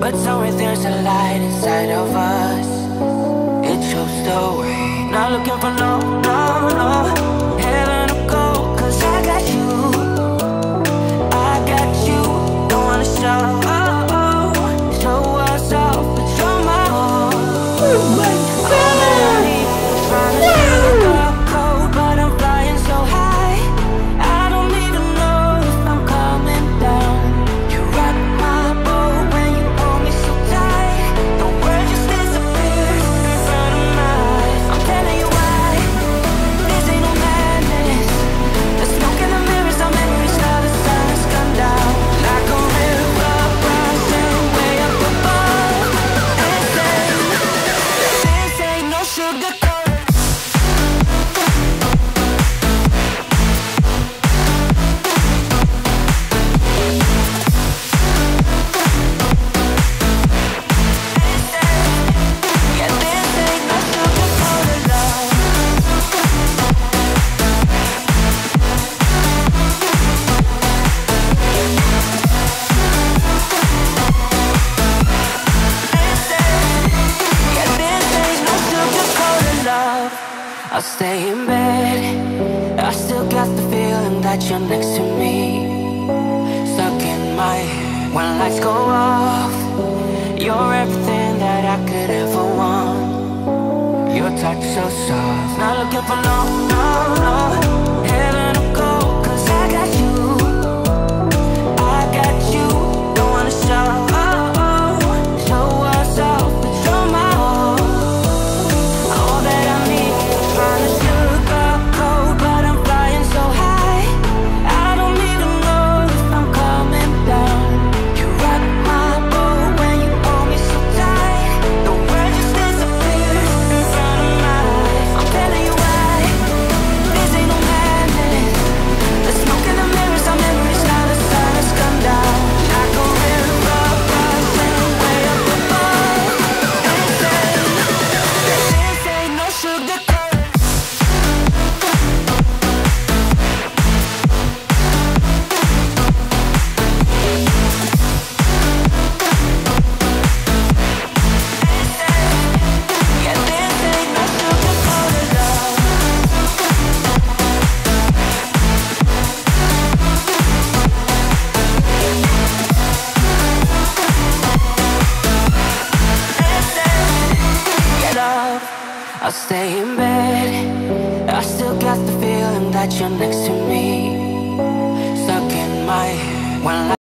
But somewhere there's a light inside of us. It shows the way. Not looking for no heaven or gold, 'cause I got you. I got you. Don't wanna show us off, but you're my all. Oh my God. All that I need is trying to feel cold, but I'm flying so high. I don't even know if I'm coming down. You rock my boat when you hold me so tight. The world just disappears in front of my eyes. I'm telling you why. This ain't no madness. The smoke in the mirrors, our memories, now the sun's come down. Like a river rising way up above. This ain't no sugar coat. Yeah, this ain't no sugar coated love. Yeah, this ain't no sugar coated love. I'll stay in bed. I still got the feeling that you're next to me. Stuck in my head when lights go off. You're everything that I could ever want. Your touch so soft. Not looking for no heaven or gold, 'cause I got you. I got you. Don't wanna show us off, but you're my all. All that I need is trying to sugarcoat, but I'm flying so high. I don't even know if I'm coming down. You rock my boat when you hold me so tight. The world just disappears in front of my eyes. I'm telling you why. This ain't no madness. The smoke in the mirrors, our memories, now the sun has come down. Like a river rising way up above. This ain't no sugar coat. Yeah, this ain't no sugar coated love. Yeah, love, I'll stay in bed. I still got the feeling that you're next to me. Stuck in my head when